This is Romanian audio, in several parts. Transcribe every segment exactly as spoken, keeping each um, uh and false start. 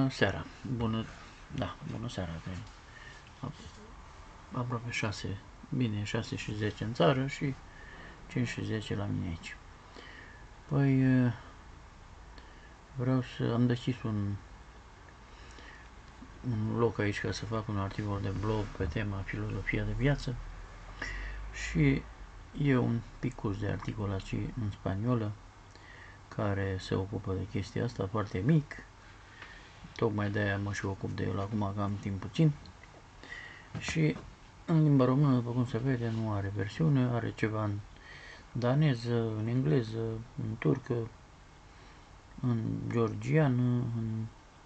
Bună seara, bună, da, bună seara, aproape șase, bine, șase și zece în țară și cinci și zece la mine aici. Păi, vreau să, am deschis un, un loc aici ca să fac un articol de blog pe tema filozofia de viață și e un picuț de articol aici în spaniolă care se ocupă de chestia asta, foarte mic. Tocmai de-aia mă și ocup de el acum, că am timp puțin. Și în limba română, după cum se vede, nu are versiune, are ceva în daneză, în engleză, în turcă, în georgiană, în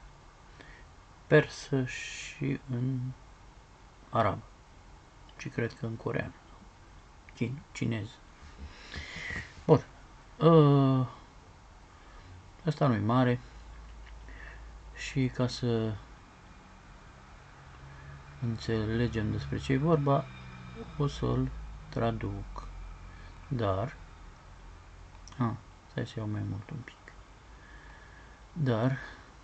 persă și în arabă. Și cred că în coreană. Chin, cinez. Bun. Asta nu-i mare. Și ca să înțelegem despre ce e vorba, o să-l traduc. Dar, a, stai să iau mai mult un pic. Dar,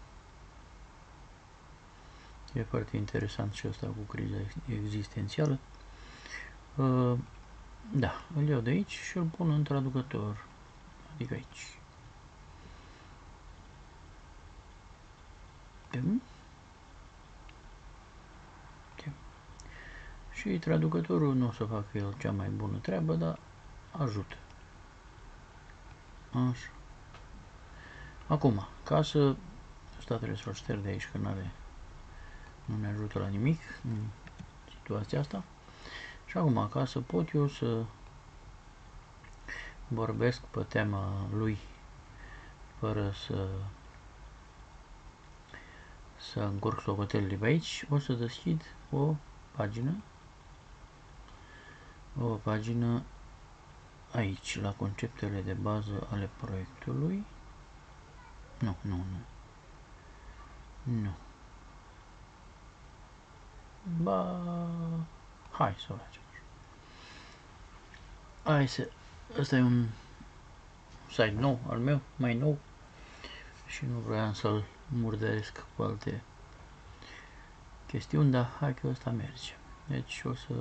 e foarte interesant și asta cu criza existențială. Uh, da, îl iau de aici și îl pun în traducător. Adică aici. Tem. Tem. Și traducătorul nu o să facă el cea mai bună treabă, dar ajută. Așa. Acum, ca să... Asta trebuie să-l șterg de aici, că n-are... nu ne ajută la nimic în situația asta. Și acum, ca să pot eu să vorbesc pe tema lui fără să să încurc socotelele pe aici, o să deschid o pagină o pagină aici, la conceptele de bază ale proiectului. Nu, nu, nu. Nu. Ba... Hai să o facem. Hai să... Ăsta e un site nou, al meu, mai nou. Și nu vreau să-l murdăresc cu alte chestiuni, dar hai că ăsta merge. Deci o să...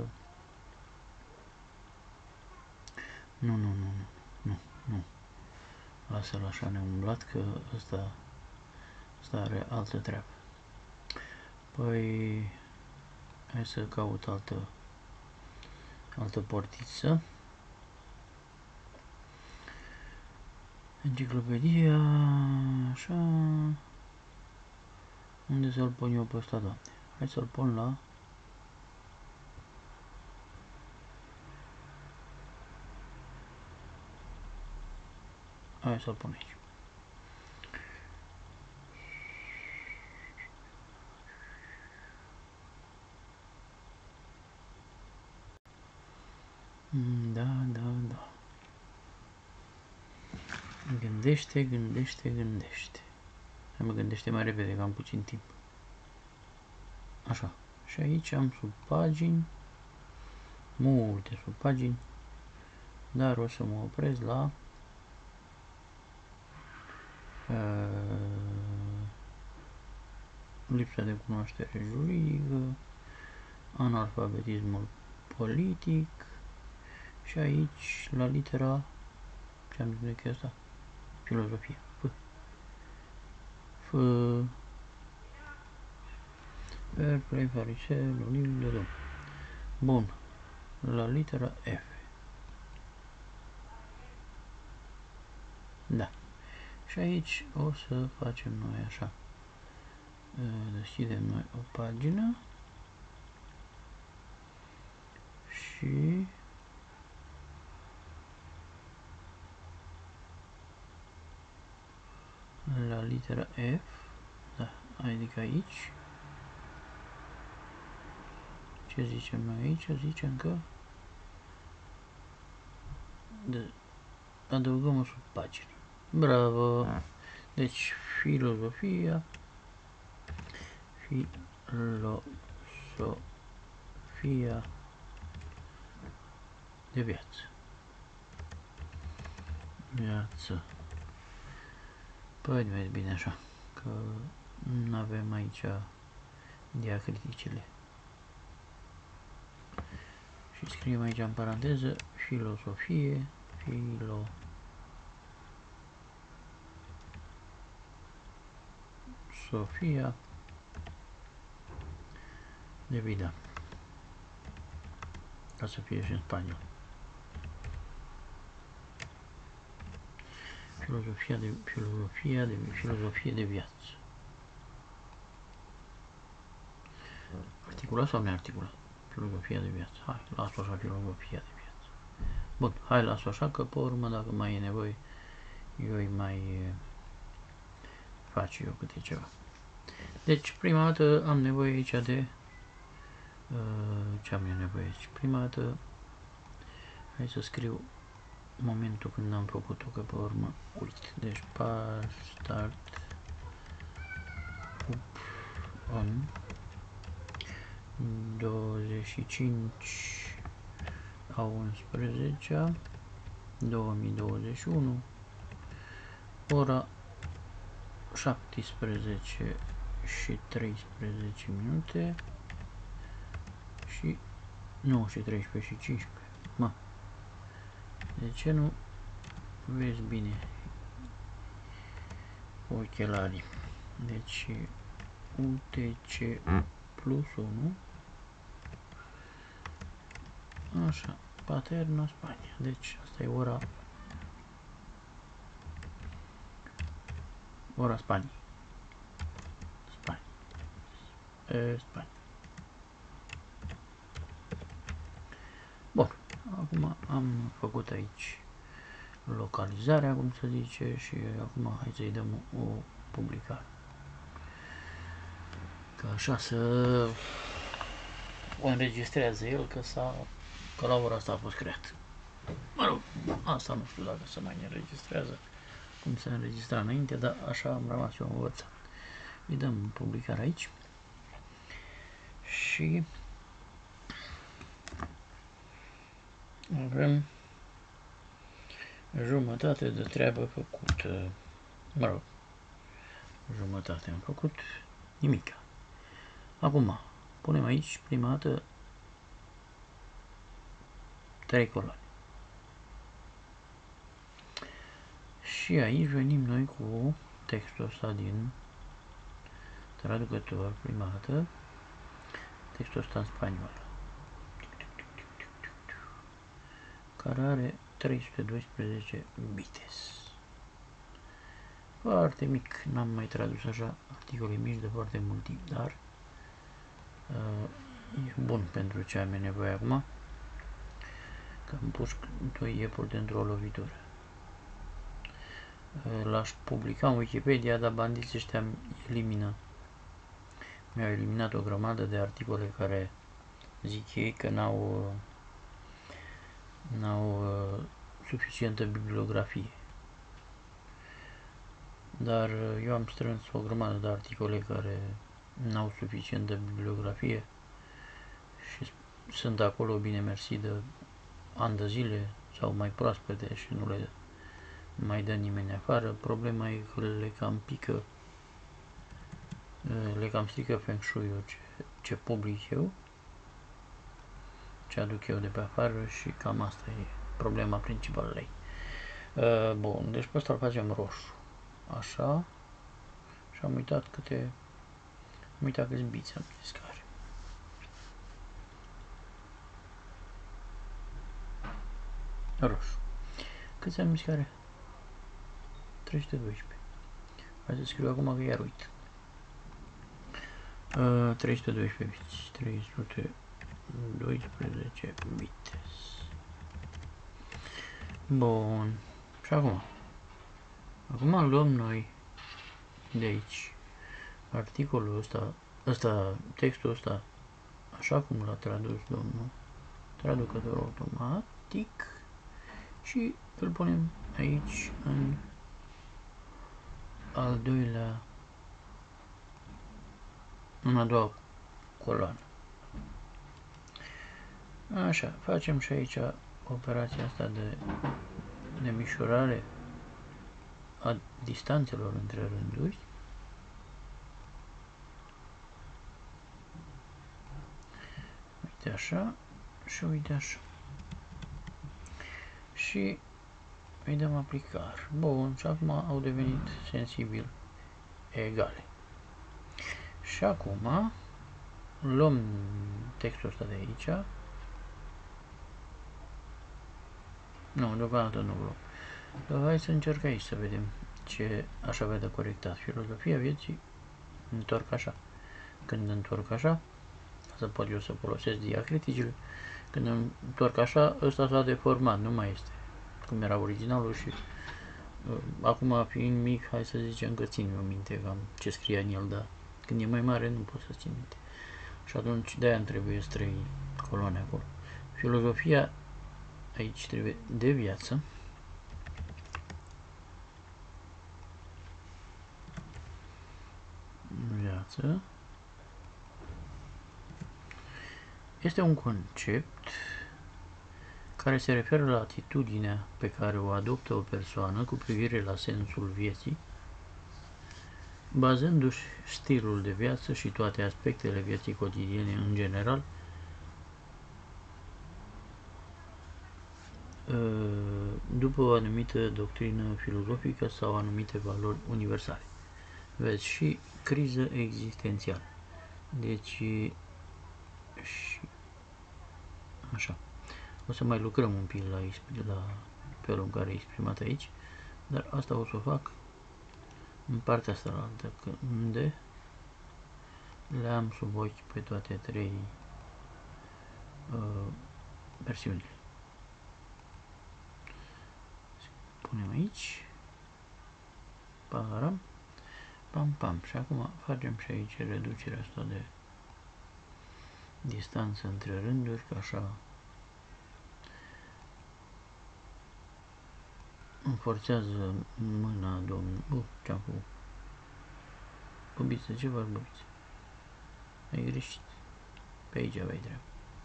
Nu, nu, nu, nu, nu, nu. Lasă-l așa neumblat, că ăsta, ăsta are altă treabă. Păi... Hai să caut altă, altă portiță. Enciclopedia, așa... Unde să-l pun eu pe ăsta, Doamne? Hai să-l pun la... Hai să-l pun aici. Da, da, da. Gândește, gândește, gândește. Hai mă, gândește mai repede, că am puțin timp. Așa. Și aici am subpagini. Multe subpagini. Dar o să mă opresc la... Uh, lipsa de cunoaștere juridică, analfabetismul politic și aici, la litera, ce am zis că e asta? Filozofia. F. F. Fair play, fariseu, olivile, domn. Bun. La litera F. Da. Și aici o să facem noi așa. Deschidem noi o pagină și la litera F, da, adică aici, ce zicem noi aici? Zicem că de, adăugăm o subpagină. Bravo! Deci, filozofia, filozofia de viață. Viață. Păi, vezi bine așa, că avem aici diacriticele. Și scriem aici în paranteză filosofie, filo, Sofia de vida, ca să fie și în spaniol. Filosofia de, filosofia de, filosofie de viață. Articulat sau nearticulat? Filosofia de viață. Hai, las-o așa, filosofia de viață. Bun, hai, las-o așa, că pe urmă, dacă mai e nevoie, eu îi mai fac eu câte ceva. Deci, prima dată am nevoie aici de... Uh, ce am eu nevoie aici? Prima dată, hai să scriu momentul când am făcut-o, că pe urmă uit. Deci, par, start, up, on, douăzeci și cinci a unsprezecea două mii douăzeci și unu, ora șaptesprezece și treisprezece minute și nu, și treisprezece și cincisprezece. Mă, de ce nu vezi bine ochelarii? Deci U T C plus unu, așa, Paterna, Spania. Deci asta e ora ora Spaniei. Spania. E, Spania. Bun, acum am făcut aici localizarea, cum se zice, și acum hai să-i dăm o publicare. Că așa să o înregistrează el, că s-a, că la ora asta a fost creat. Mă rog, asta nu știu dacă se mai înregistrează cum se înregistra înainte, dar așa am rămas eu învățat. Îi dăm publicare aici și avem jumătate de treabă făcută. Mă rog, jumătate am făcut, nimica. Acum, punem aici prima dată trei coloane. Și aici venim noi cu textul ăsta din traducător, prima dată, textul ăsta în spaniolă, care are trei sute doisprezece bites. Foarte mic, n-am mai tradus așa articole mici de foarte mult timp, dar uh, e bun pentru ce am nevoie acum, că am pus doi iepuri dintr-o lovitură. Uh, L-aș publica în Wikipedia, dar bandiții ăștia elimină. Mi-au eliminat o grămadă de articole care zic ei că n-au n-au uh, suficientă bibliografie. Dar uh, eu am strâns o grămadă de articole care n-au suficientă bibliografie și sunt acolo, bine mersi, de ani de zile sau mai proaspete și nu le mai dă nimeni afară. Problema e că le cam pică, le cam strică Feng Shui-ul ce, ce public eu, ce aduc eu de pe afară, și cam asta e problema principală ei. Uh, bun, deci pe ăsta îl facem roșu. Așa. Și am uitat câte... Am uitat câți biți am zis că are. Roșu. Câți am zis că are? trei sute doisprezece. Hai să scriu acum că iar uit. Uh, trei sute doisprezece biți. trei sute doisprezece bites. Bun. Și acum. Acum luăm noi de aici articolul ăsta, ăsta, textul ăsta, așa cum l-a tradus domnul traducător automatic, și îl punem aici în al doilea, în a doua coloană. Așa, facem și aici operația asta de, de mișorare a distanțelor între rânduri. uite așa și uite așa. Și îi dăm aplicar. Bun, și acum au devenit sensibil egale. Și acum luăm textul ăsta de aici. Nu, deocamdată nu luăm. Dar hai să încerc aici să vedem ce aș avea de corectat. Filozofia vieții, întorc așa. Când întorc așa, să pot eu să folosesc diacriticile. Când întorc așa, ăsta s-a deformat, nu mai este cum era originalul și uh, acum fiind mic, hai să zicem că țin eu minte cam ce scria în el, dar când e mai mare nu pot să țin minte. Și atunci de-aia îmi trebuie trei coloane acolo. Filozofia aici trebuie de viață. Viață. Este un concept care se referă la atitudinea pe care o adoptă o persoană cu privire la sensul vieții, bazându-și stilul de viață și toate aspectele vieții cotidiene în general după o anumită doctrină filozofică sau anumite valori universale. Vezi, și criză existențială. Deci, și așa. O să mai lucrăm un pic la, la felul în care e exprimat aici, dar asta o să o fac în partea asta la altă, unde le am sub ochi pe toate trei uh, versiunile. Punem aici, param, pam, pam. Și acum facem și aici reducerea asta de distanță între rânduri, că așa îmi forțează mâna domnul. Uh, ce-am făcut? Bubiță, ce faci, bubiță? Ai greșit. Pe aici aveai treabă.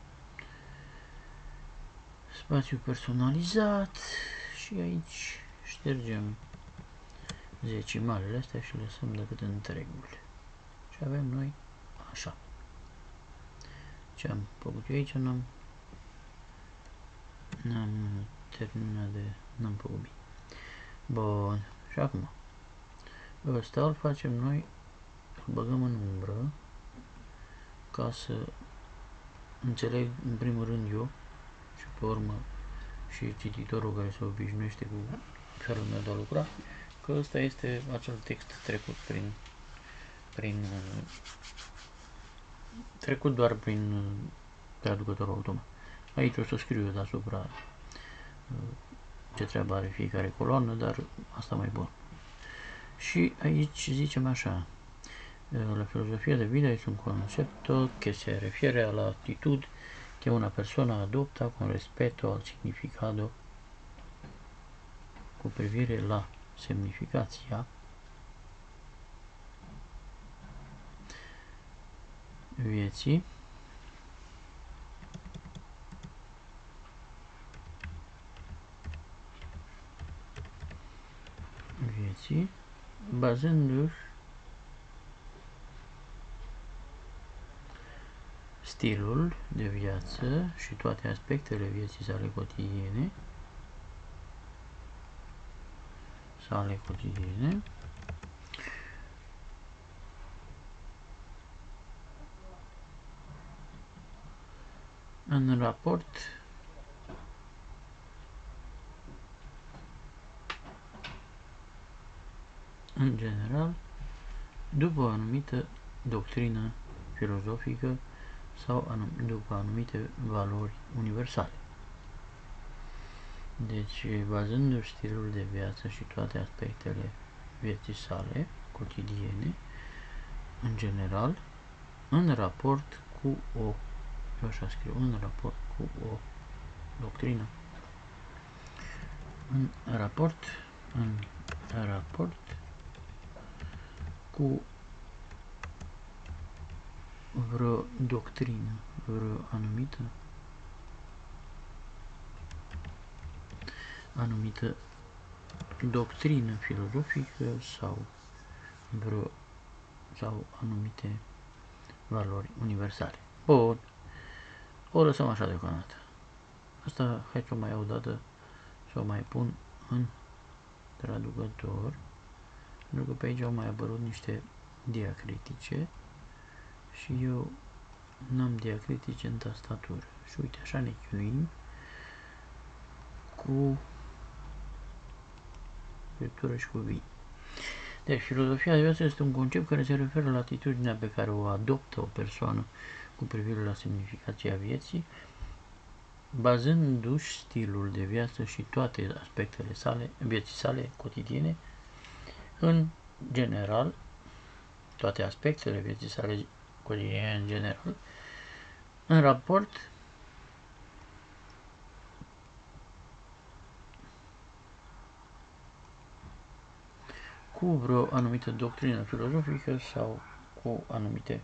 Spațiu personalizat și aici ștergem decimalele astea și lăsăm decât întregul. Și avem noi așa. Ce am făcut eu aici, n-am n-am terminat de... n-am făcut bine. Bun. Și acum ăsta îl facem noi, îl băgăm în umbră ca să înțeleg în primul rând eu și pe urmă și cititorul care se obișnuiește cu felul meu de a lucra, că ăsta este acel text trecut prin prin trecut doar prin traducătorul automat. Aici o să scriu eu deasupra ce treabă are fiecare coloană, dar asta mai bun. Și aici zicem așa: la filosofia de vida es un concepto que se refiere a la actitud que una persona adopta con respecto al significado cu privire la semnificația vieții vieții bazându-și stilul de viață și toate aspectele vieții sale cotidiene sale cotidiene în raport în general după o anumită doctrină filozofică sau anum, după anumite valori universale. Deci, bazându-și stilul de viață și toate aspectele vieții sale cotidiene, în general, în raport cu o, eu așa scriu, în raport cu o doctrină, în raport, în raport cu vreo doctrină, vreo anumită anumită doctrină filozofică sau vreo sau anumite valori universale. Bun. O lăsăm așa deocamdată. Asta, hai să o mai iau o dată, să o mai pun în traducător, pentru că pe aici au mai apărut niște diacritice și eu n-am diacritice în tastatură. Și uite, așa ne chinuim cu scriptură și cu vii. Deci, filozofia de viață este un concept care se referă la atitudinea pe care o adoptă o persoană cu privire la semnificația vieții, bazându-și stilul de viață și toate aspectele sale, vieții sale cotidiene, în general, toate aspectele vieții sale cotidiene în general, în raport cu vreo anumită doctrină filozofică sau cu anumite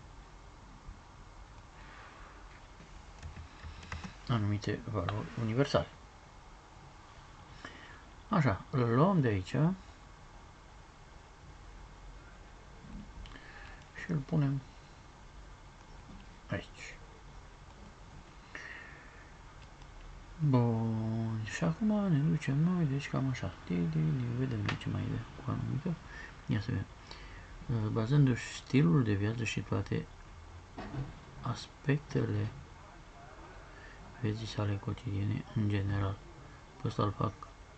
anumite valori universale. Așa, îl luăm de aici și îl punem aici. Bun, și acum ne ducem noi, deci cam așa. Vedem de ce mai e cu anumită. Ia să vedem. Bazându-și stilul de viață și toate aspectele vieții sale cotidiene în general. Pe ăsta îl fac,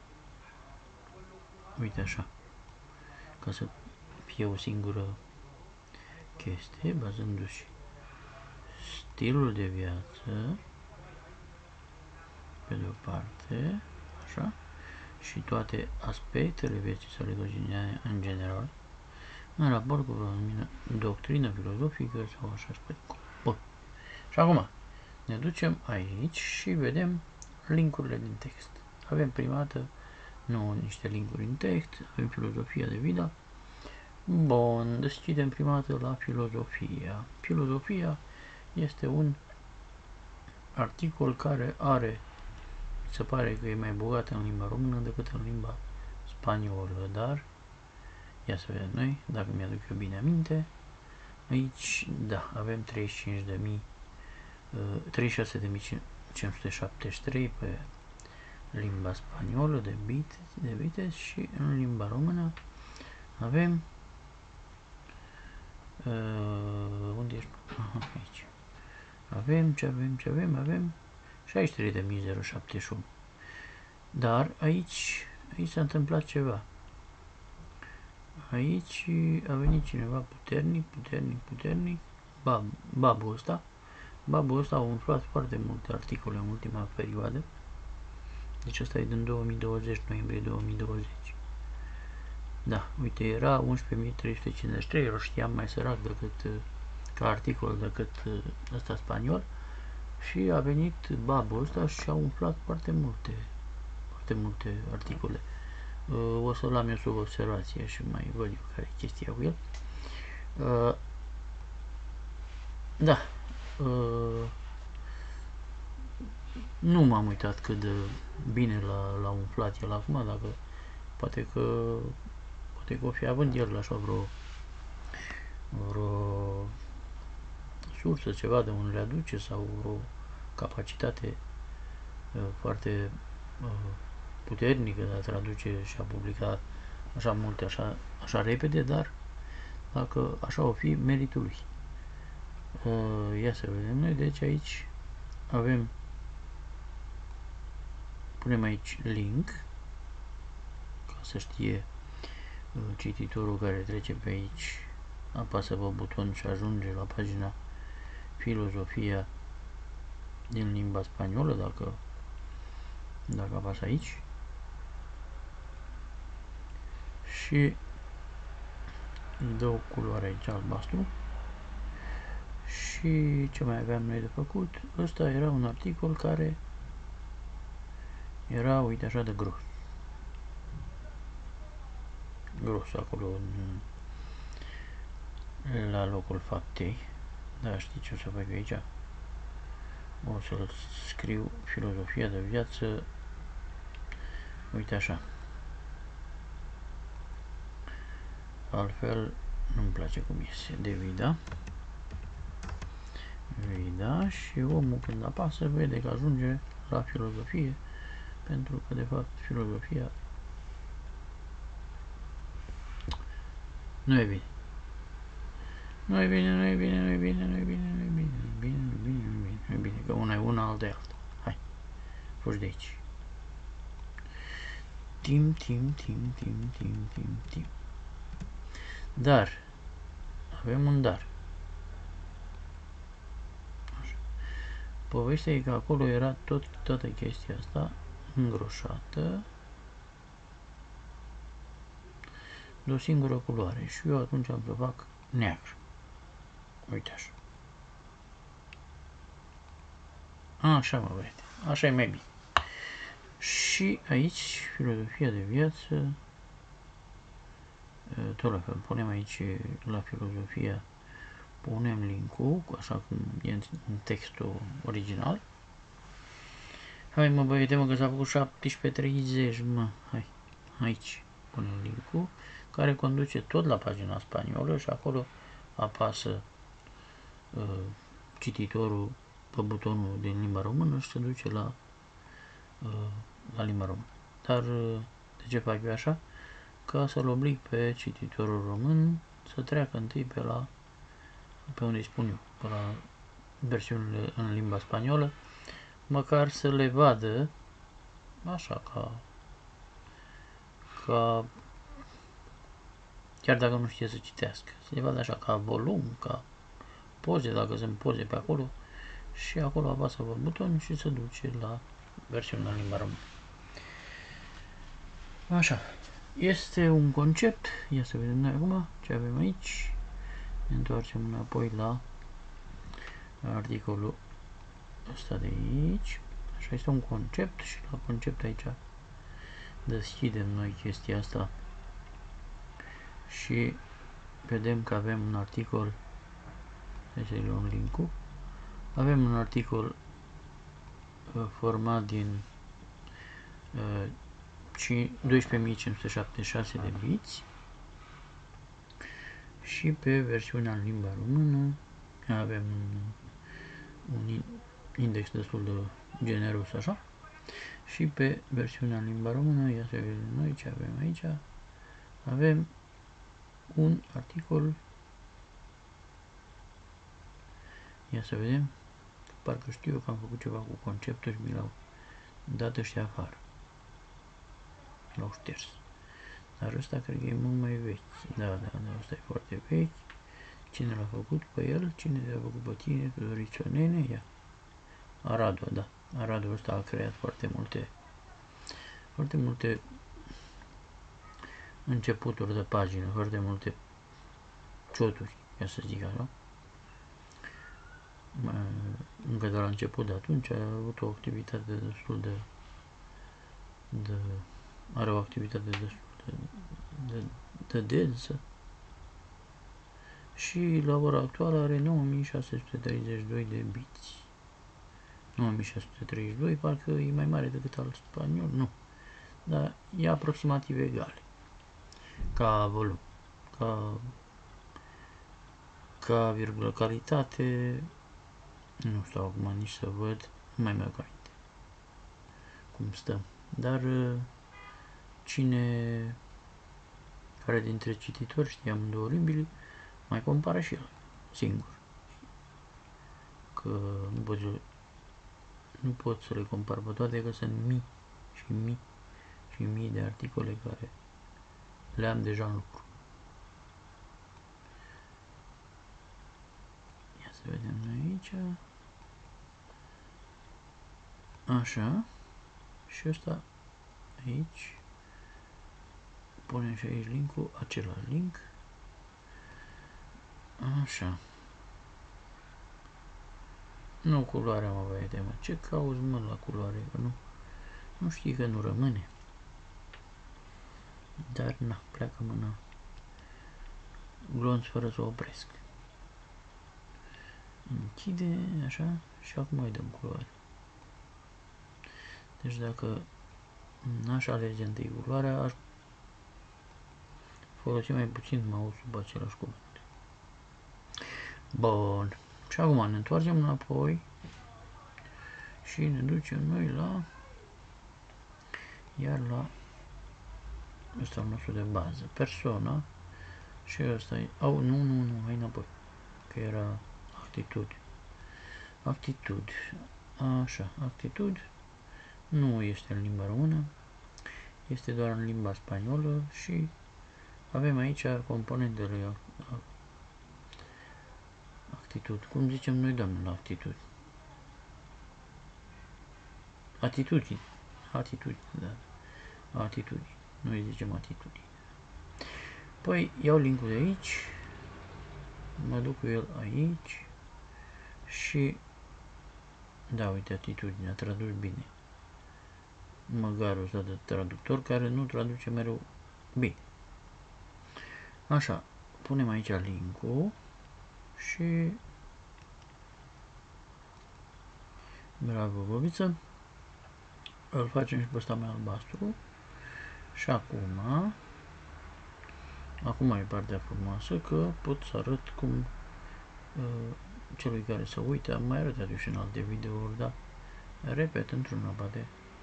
uite așa, ca să fie o singură chestie, bazându-și stilul de viață pe de o parte, așa, și toate aspectele vieții sale cotidiene în general, în raport cu o doctrină filozofică sau așa spune. Bun. Și acum ne ducem aici și vedem linkurile din text. Avem prima dată nu niște linkuri în text, avem filozofia de vida. Bun, deschidem prima dată la filozofia. Filozofia este un articol care are, se pare că e mai bogat în limba română decât în limba spaniolă, dar ia să vedem noi, dacă mi-aduc eu bine aminte. Aici, da, avem treizeci și cinci de mii, treizeci și șase de mii cinci sute șaptezeci și trei pe limba spaniolă de bit, de bite și în limba română avem uh, unde ești? Aha, aici. Avem ce avem, ce avem, avem șaizeci și trei de mii șaptezeci și unu. Dar aici, aici s-a întâmplat ceva. Aici a venit cineva puternic, puternic, puternic, bab, babul ăsta. Babul ăsta a umflat foarte multe articole în ultima perioadă. Deci asta e din două mii douăzeci, noiembrie două mii douăzeci. Da, uite, era unsprezece mii trei sute cincizeci și trei, eu știam mai sărac decât, ca articol decât ăsta spaniol. Și a venit babul ăsta și a umflat foarte multe, foarte multe articole. O să-l am eu sub observație și mai văd eu care e chestia cu el. Da. Nu m-am uitat cât de bine l-a umflat el acum, dacă poate că poate că o fi având el așa vreo vreo sursă, ceva de unde le aduce sau vreo capacitate foarte puternică de a traduce și a publica așa multe, așa, așa repede, dar dacă așa o fi, meritul lui. Ia să vedem noi, deci aici avem, punem aici link, ca să știe cititorul care trece pe aici, apasă pe buton și ajunge la pagina Filozofia din limba spaniolă, dacă dacă apasă aici. Și dă o culoare aici albastru. Și ce mai aveam noi de făcut? Ăsta era un articol care era, uite așa, de gros. Gros acolo în, la locul faptei. Dar știi ce o să fac aici? O să-l scriu filozofia de viață. Uite așa. Altfel nu-mi place cum iese. De vida. Da, și omul când apasă vede că ajunge la filozofie, pentru că de fapt filozofia nu e bine. Nu e bine, nu e bine, nu e bine, nu e bine, nu e bine, nu e bine, nu e bine, nu e bine, nu e bine, că una e una, alta e alta. Hai, fugi de aici. Tim, tim, tim, tim, tim, tim, tim. Dar, avem un dar. Așa. Povestea e că acolo era tot, toată chestia asta îngroșată de o singură culoare și eu atunci am să fac neagră. Uite așa. Așa, mă băiete. Așa e mai bine. Și aici, filozofia de viață, tot la fel, punem aici la filozofia, punem link-ul, așa cum e în textul original. Hai mă băiete, mă, că s-a făcut șaptesprezece treizeci, mă, hai, aici punem link-ul, care conduce tot la pagina spaniolă și acolo apasă uh, cititorul pe butonul din limba română și se duce la, uh, la limba română. Dar uh, de ce fac eu așa? Ca să-l oblig pe cititorul român să treacă întâi pe la pe unde îi spun eu, pe la versiunile în limba spaniolă, măcar să le vadă așa ca ca chiar dacă nu știe să citească, să le vadă așa ca volum, ca poze, dacă sunt poze pe acolo, și acolo apasă pe buton și se duce la versiunea în limba română. Așa. Este un concept. Ia să vedem noi acum ce avem aici. Ne întoarcem înapoi la articolul ăsta de aici. Așa, este un concept și la concept aici deschidem noi chestia asta și vedem că avem un articol. Hai să-i luăm link-ul. Avem un articol uh, format din uh, doisprezece mii cinci sute șaptezeci și șase de biți și pe versiunea în limba română avem un, un index destul de generos așa și pe versiunea în limba română, ia să vedem noi ce avem aici, avem un articol, ia să vedem, parcă știu eu că am făcut ceva cu conceptul și mi l-au dat ăștia afară, l-au șters. Dar ăsta cred că e mult mai vechi. Da, da, da, ăsta e foarte vechi. Cine l-a făcut pe el? Cine te-a făcut pe tine? Doriți o nene? Ia. Aradu, da. Aradu ăsta a creat foarte multe foarte multe începuturi de pagină, foarte multe cioturi, ca să zic așa. Încă de la început de atunci a avut o activitate destul de, de are o activitate destul de, de, de densă și la ora actuală are nouă mii șase sute treizeci și doi de biți. nouă mii șase sute treizeci și doi, parcă e mai mare decât al spaniol, nu, dar e aproximativ egale ca volum, ca ca virgulă calitate, nu știu acum nici să văd, nu mai mi-au aminte cum stăm, dar cine care dintre cititori știe amândouă limbile, mai compară și el, singur, că nu pot, nu pot să le compar pe toate, că sunt mii și mii și mii de articole care le am deja în lucru. Ia să vedem noi aici. Așa. Și ăsta aici. Punem și aici linkul, același link. Așa. Nu culoarea, mă, băiete, mă. Ce cauți, mă, la culoare? Că nu, nu știi că nu rămâne. Dar, na, pleacă mâna glonț fără să o opresc. Închide, așa, și acum îi dăm culoare. Deci dacă n-aș alege întâi culoarea, aș folosi mai puțin mouse-ul pe același cuvânt. Bun. Și acum ne întoarcem înapoi și ne ducem noi la, iar la ăsta nostru de bază, persoana, și ăsta e, au, nu, nu, nu, hai înapoi, că era actitudine. Actitudine, așa, actitudine, nu este în limba română, este doar în limba spaniolă și avem aici componentele actitudine. Cum zicem noi, doamne, la actitudine? Atitudine. Atitudine, da. Atitudine. Noi zicem atitudine. Păi iau linkul de aici, mă duc cu el aici și da, uite, atitudinea, traduci bine. Măgarul ăsta de traductor care nu traduce mereu bine. Așa, punem aici linkul și bravo, bobiță. Îl facem și pe ăsta mai albastru. Și acum, acum e partea frumoasă, că pot să arăt cum uh, celui care se uită, am mai arătat eu și în alte videouri, dar repet într-una, poate,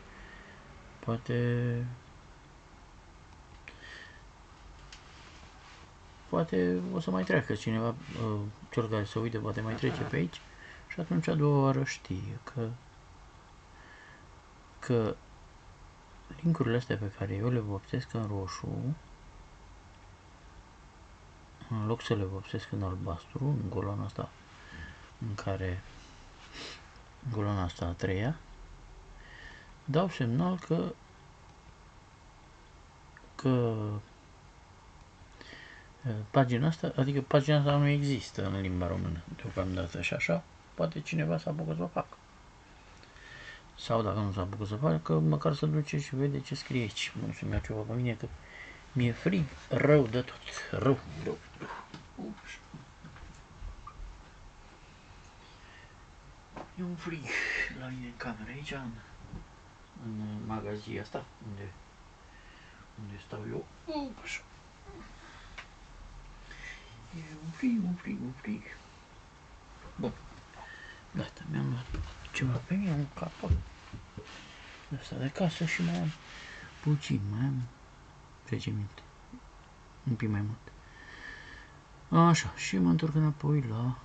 poate, poate o să mai treacă cineva, uh, cel care se uită poate mai trece pe aici și atunci a doua oară știe că, că linkurile astea pe care eu le vopsesc în roșu, în loc să le vopsesc în albastru, în coloana asta în care, în coloana asta a treia, dau semnal că că pagina asta, adică pagina asta nu există în limba română deocamdată și așa, poate cineva să apucă să o facă. Sau dacă nu s-a apucat să facă, măcar să duce și vede ce scrie aici. Nu să-mi ia ceva pe mine, că mi-e frig rău de tot. Rău, rău, rău. E un frig la mine în cameră aici, în, în magazia asta, unde, unde stau eu. Așa. E un frig, un frig, un frig. Bun. Gata, mi-am luat ceva pe mine, un capac de asta de casă și mai am puțin, mai am zece minute. Un pic mai mult. Așa, și mă întorc înapoi la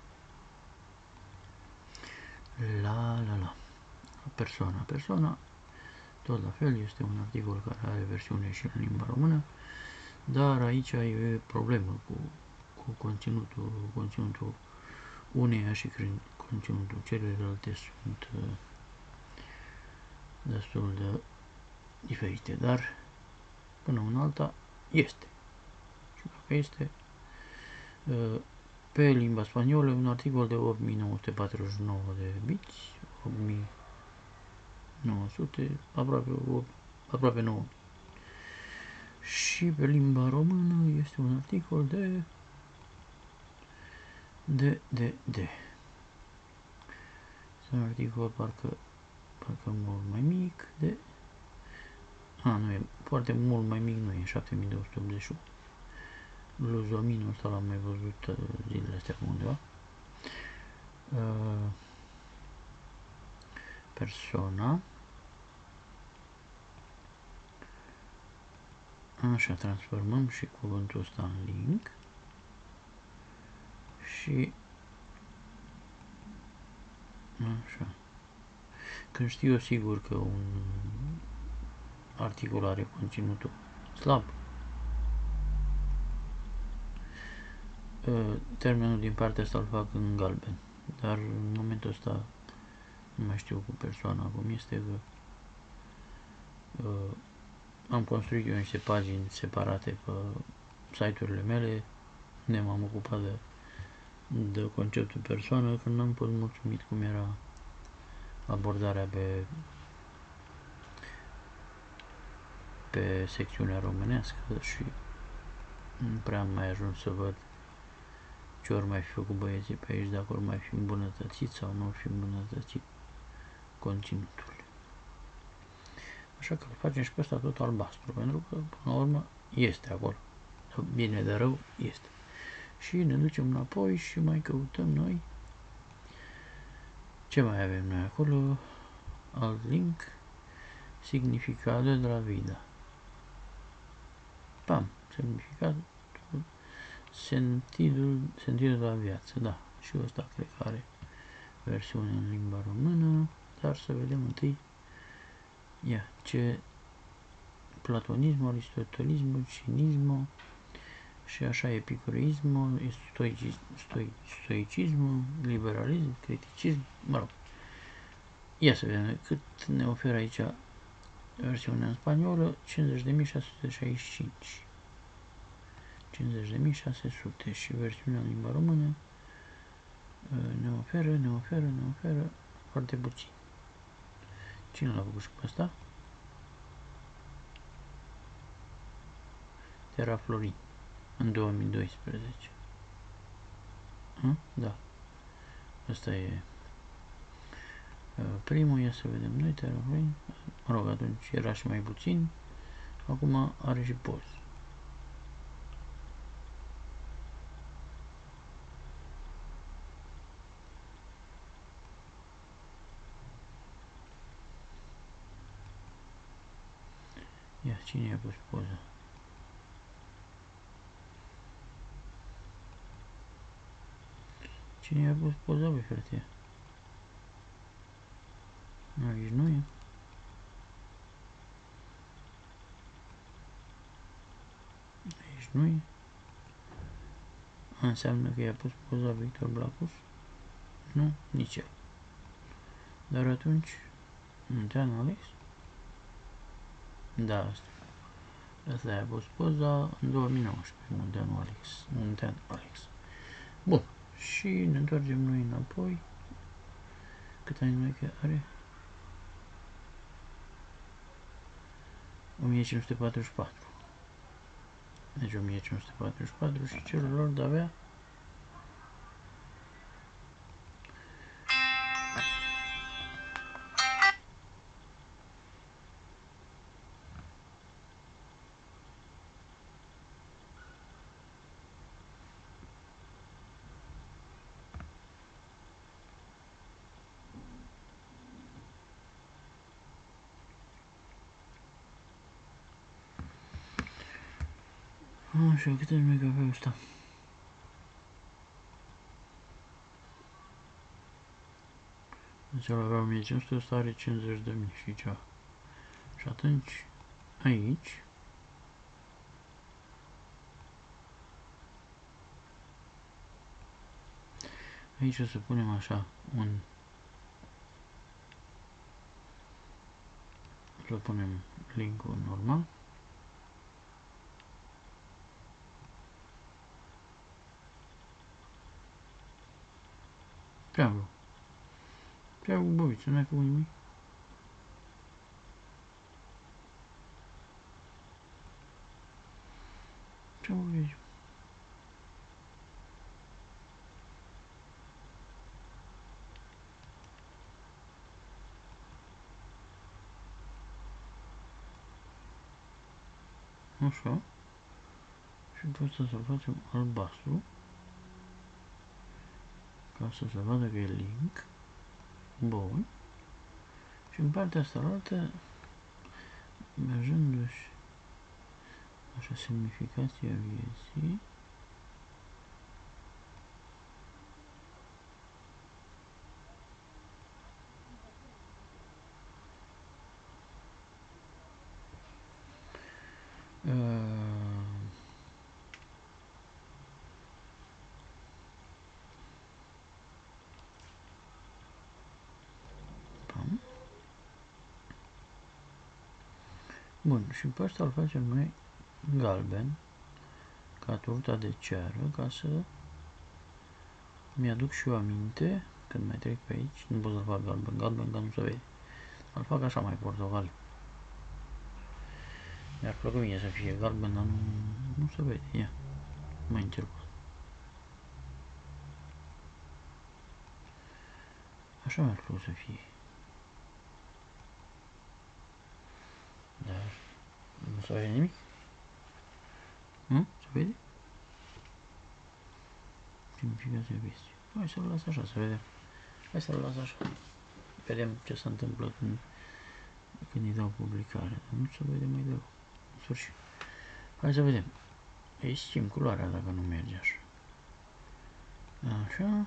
la la la persoana. Persoana, tot la fel, este un articol care are versiune și în limba română, dar aici e problemă cu, cu conținutul, conținutul uneia și conținutul celelalte sunt uh, destul de diferite, dar până în alta este. Și dacă este uh, pe limba spaniolă un articol de opt mii nouă sute patruzeci și nouă de biți, opt mii nouă sute, aproape, aproape nouă mii. Și pe limba română este un articol de de de de este un articol parcă parcă mult mai mic de a, nu e foarte mult mai mic, nu e șapte mii două sute optzeci și unu. Luzominul ăsta l-am mai văzut zilele astea pe undeva. Uh, persoana. Așa, transformăm și cuvântul ăsta în link. Și așa. Când știu eu sigur că un articol are conținutul slab, termenul din partea asta îl fac în galben. Dar în momentul ăsta nu mai știu cu persoana cum este, că uh, am construit eu niște pagini separate pe site-urile mele, unde m-am ocupat de, de conceptul persoană, când n-am fost mulțumit cum era abordarea pe pe secțiunea românească și nu prea am mai ajuns să văd ce ori mai fi făcut băieții pe aici, dacă ori mai fi îmbunătățit sau nu ori fi îmbunătățit conținutul. Așa că îl facem și pe ăsta tot albastru, pentru că, până la urmă, este acolo. Bine de rău, este. Și ne ducem înapoi și mai căutăm noi Ce mai avem noi acolo? Alt link. Significado de la vida. Pam. Significatul. Sentidul, sentidul de la viață. Da. Și ăsta cred că are versiune în limba română. Dar să vedem întâi. Ia. Ce platonism, aristotelism, cinism și așa epicureism, stoicism, stoi, stoicism, liberalism, criticism, mă rog. Ia să vedem cât ne oferă aici versiunea în spaniolă, cincizeci de mii șase sute șaizeci și cinci. cincizeci de mii șase sute și versiunea în limba română ne oferă, ne oferă, ne oferă foarte puțin. Cine l-a făcut și pe ăsta? Terra Florin, în două mii doisprezece. A? Da. Asta e primul, ia să vedem noi, Terra Florin. Mă rog, atunci era și mai puțin. Acum are și poz. Ia, cine i-a pus poza? Cine i-a pus poza, băi, frate? Aici nu e. Aici nu e. Înseamnă că i-a pus poza Victor Blacus? Nu, nici el. Dar atunci, Muntean Alex? Da, asta. Asta i-a pus poza în două mii nouăsprezece, Muntean Alex. Muntean Alex. Bun. Și ne întoarcem noi înapoi. Cât ani mai că are? o mie cinci sute patruzeci și patru. Deci o mie cinci sute patruzeci și patru și celălalt avea așa, câte ani mai că avea ăsta? Deci el avea o mie cinci sute, ăsta are cincizeci de mii și ceva. Și atunci, aici, aici o să punem așa un, să punem linkul normal. Treabă. Treabă, băbiță, n-ai făcut nimic. Treabă, vezi. Așa. Și după asta să facem albastru. Ca să se vadă că e link. Bun. Și în partea asta altă, mergându-și așa semnificația vieții, bun, și pe asta îl facem noi galben, ca turta de ceară, ca să mi-aduc și eu aminte, când mai trec pe aici, nu pot să-l fac galben, galben, că nu se vede. Îl fac așa mai portocaliu. Mi-ar plăcea mie să fie galben, dar nu, nu se vede. Ia, mai încerc. Așa mi-ar plăcea să fie. Dar nu se vede nimic. Nu? Se vede? Simplificația vieții. Hai să-l las așa, să vedem. Hai să-l las așa. Vedem ce se întâmplă când, când îi dau publicare. Nu se vede mai deloc. În sfârșit. Hai să vedem. Îi schimb culoarea dacă nu merge așa. Așa.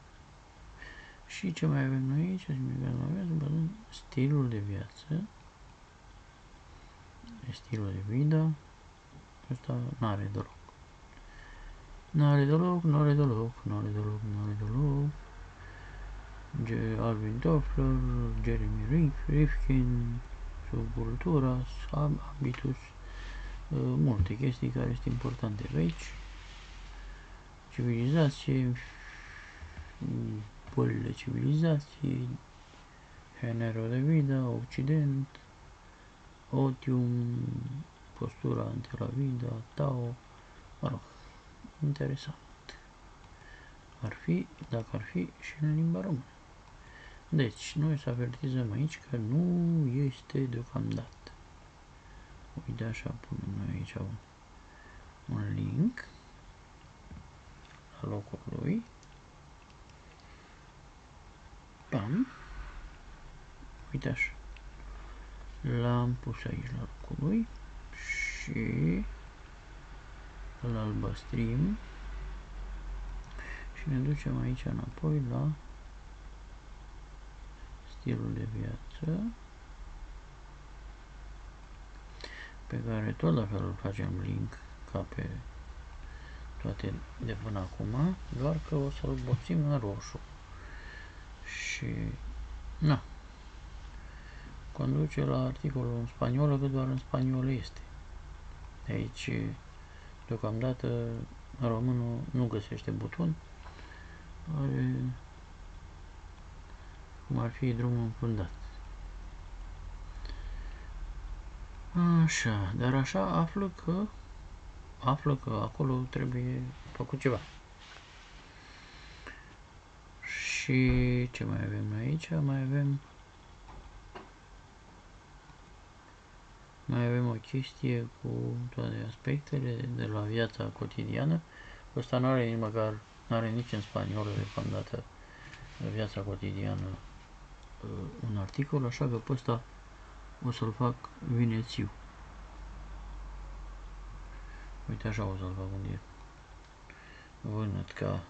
Și ce mai avem noi aici? Stilul de viață. Stilul de vida. Ăsta n-are deloc. N-are deloc, n-are deloc, n-are deloc, n-are deloc. Alvin Toffler, Jeremy Rifkin, subcultura, habitus, multe chestii care sunt importante pe aici. Civilizație, bolile civilizației, genero de vida, Occident, otium, postura ante la vida, Tao, mă rog, interesant. Ar fi, dacă ar fi și în limba română. Deci, noi să avertizăm aici că nu este deocamdată. Uite, așa punem noi aici un, un link la locul lui. Pam. Uite așa. L-am pus aici la locul lui și îl albăstrim și ne ducem aici înapoi la stilul de viață, pe care tot la fel îl facem link ca pe toate de până acum, doar că o să-l boțim în roșu. Și na, conduce la articolul în spaniolă, că doar în spaniolă este. Aici, deocamdată, românul nu găsește buton, are cum ar fi drumul înfundat. Așa, dar așa află că află că acolo trebuie făcut ceva. Și ce mai avem noi aici? Mai avem mai avem o chestie cu toate aspectele de la viața cotidiană. Ăsta nu are nici măcar, nu are nici în spaniolă deocamdată viața cotidiană un articol, așa că pe ăsta o să-l fac vinețiu. Uite așa o să-l fac unde vânăt ca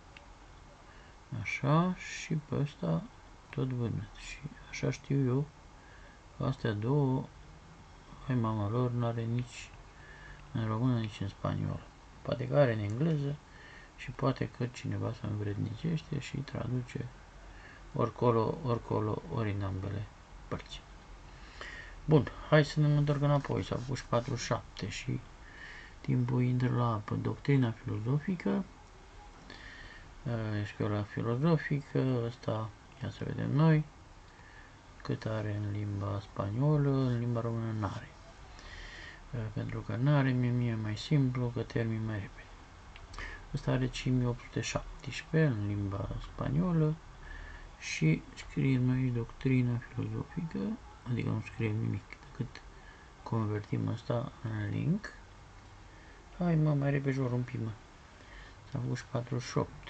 așa și pe ăsta tot vânăt. Și așa știu eu că astea două, hai mama lor, n-are nici în română, nici în spaniolă. Poate că are în engleză și poate că cineva se învrednicește și traduce oricolo, oricolo, ori în ambele părți. Bun, hai să ne întorcăm înapoi, s-au pus patruzeci și șapte și timpul intră la apă. Doctrina filozofică, școala filozofică, ăsta, ia să vedem noi, cât are în limba spaniolă, în limba română n-are. Pentru că n-are, mie mie mai simplu, că termin mai repede. Ăsta are cinci mii opt sute șaptesprezece în limba spaniolă și scriem aici doctrina filozofică, adică nu scriem nimic, decât convertim asta în link. Hai mă, mai repede jur un pic, mă. S-a făcut și patruzeci și opt.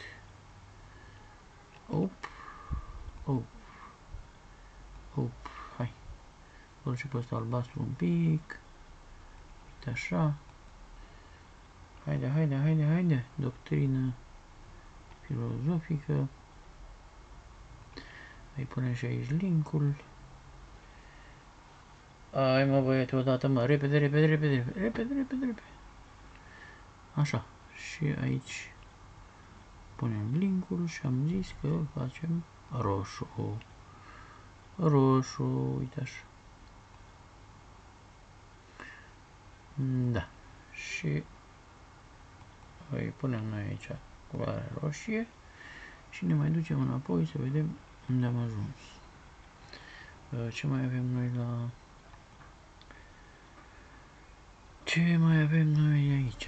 Op, op, op, hai. Îl și pe ăsta albastru un pic. Uite așa. Haide, haide, haide, haide. Doctrină filozofică. Îi punem și aici linkul. Hai mă băiete odată, mă, repede, repede, repede, repede, repede, repede, repede. Așa. Și aici punem linkul și am zis că îl facem roșu. Roșu, uite așa. Da. Și îi punem noi aici culoarea roșie și ne mai ducem înapoi să vedem unde am ajuns. Ce mai avem noi la... Ce mai avem noi aici?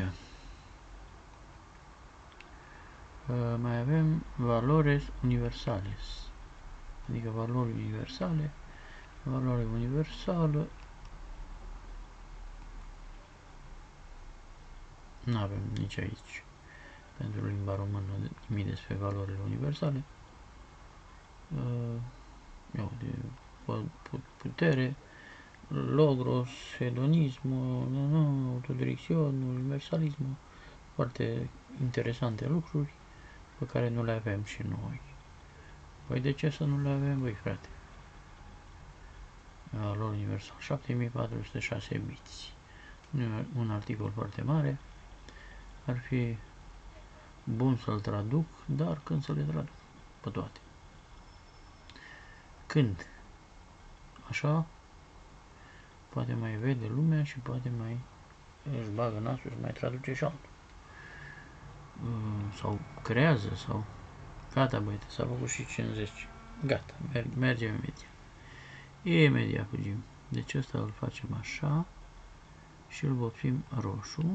Mai avem valores universales. Adică valori universale. Valoare universală. Nu avem nici aici, pentru limba română, nimic despre valorile universale. uh, de putere, logros, hedonism, autodirecțion, universalism, foarte interesante lucruri pe care nu le avem și noi. Păi de ce să nu le avem, băi, frate? Lor universal, șapte mii patru sute șase biți. Un articol foarte mare. Ar fi bun să-l traduc, dar când să le traduc? Pe toate. Când? Așa, poate mai vede lumea și poate mai își bagă nasul și mai traduce și altul. Sau creează, sau... Gata, băiete, s-a făcut și cincizeci. Gata, mergem imediat. Imediat fugim. Deci ăsta îl facem așa și îl vopsim roșu.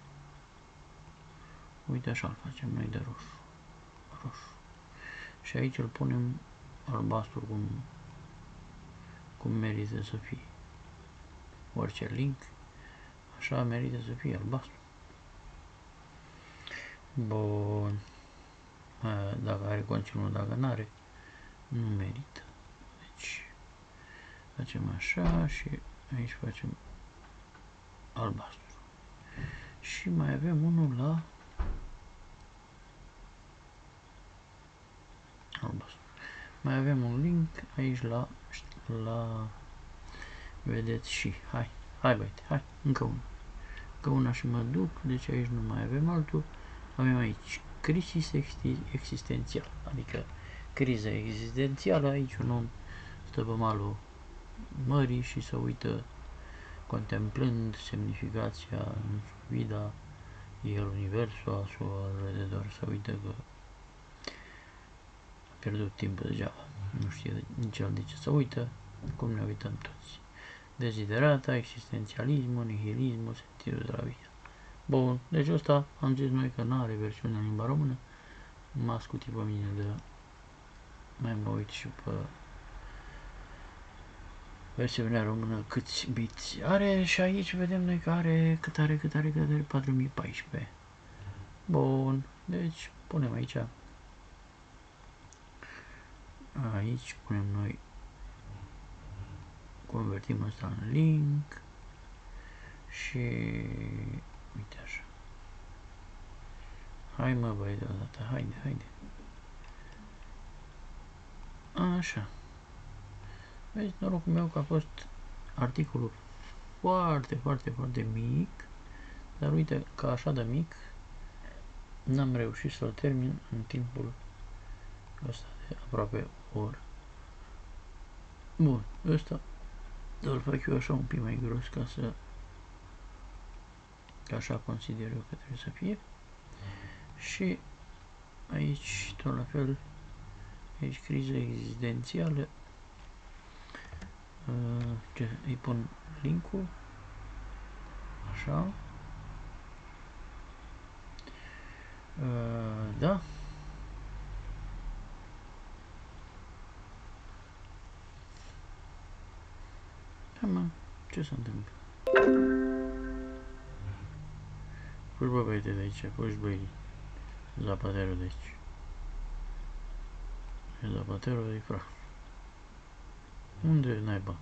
Uite, așa îl facem noi de roșu. Roșu. Și aici îl punem albastru cum, cum merită să fie. Orice link, așa merită să fie albastru. Bun. Dacă are conținut, dacă nu are, nu merită. Deci, facem așa și aici facem albastru. Și mai avem unul la albastru. Mai avem un link aici la, la vedeți și, hai, hai băiete, hai, încă unul. Încă una și mă duc, deci aici nu mai avem altul. Avem aici crisis existențial, adică criza existențială. Aici un om stă pe malul mării și se uită contemplând semnificația în vida, el universul, sau alrededor, se uită că a pierdut timpul degeaba, nu știe nici el de ce se uită, cum ne uităm toți. Desiderata, existențialismul, nihilismul, sentitul de la viață. Bun, deci ăsta am zis noi că nu are versiune în limba română. M-a scutit pe mine de mai mă uit și pe versiunea română câți biți are și aici vedem noi că are, cât are, cât are, cât are, patru mii paisprezece. Bun, deci punem aici, aici punem noi, convertim asta în link și uite așa. Hai mă băi deodată, haide, haide. Așa. Vezi, norocul meu că a fost articolul foarte, foarte, foarte mic, dar uite că așa de mic n-am reușit să-l termin în timpul ăsta de aproape o oră. Bun, ăsta îl fac eu așa un pic mai gros ca să, ca așa consider eu că trebuie să fie. Și aici tot la fel, aici criză existențială. Ce, îi pun link-ul așa. Da. Da, mă, ce se întâmplă? Fugi bă băiete de aici, fugi băi, Zapaterul de aici. Zapaterul de praf. Unde naiba?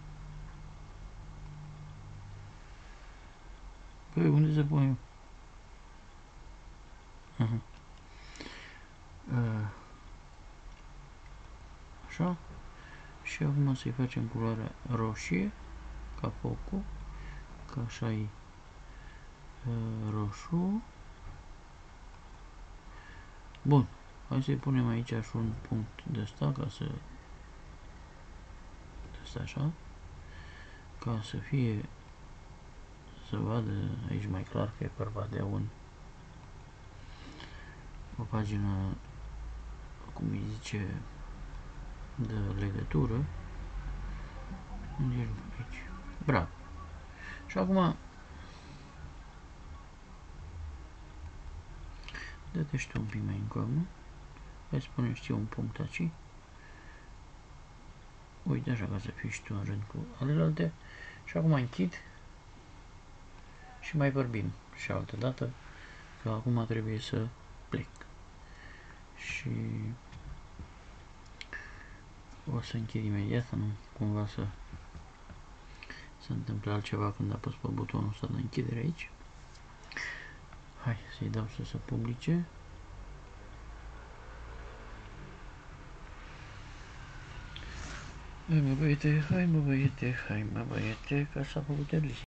Păi, unde se pune? Aha. Așa. Și acum să-i facem culoarea roșie, ca focul, ca așa e roșu. Bun, hai să-i punem aici și un punct de ăsta, ca să, de asta așa, ca să fie, să vadă aici mai clar că e vorba de un, o pagină, cum îi zice, de legătură. Aici. Bravo. Și acum dă-te și tu un pic mai încolo. Hai să punem și un punct aici. Uite așa, ca să fii și tu în rând cu alelalte. Și acum închid și mai vorbim și altă dată, că acum trebuie să plec. Și O să închid imediat, să nu cumva să se întâmple altceva când apăs pe butonul ăsta de închidere aici. Hai să-i dau să se publice. Hai mă băiete, hai mă băiete, hai mă băiete, că s-a făcut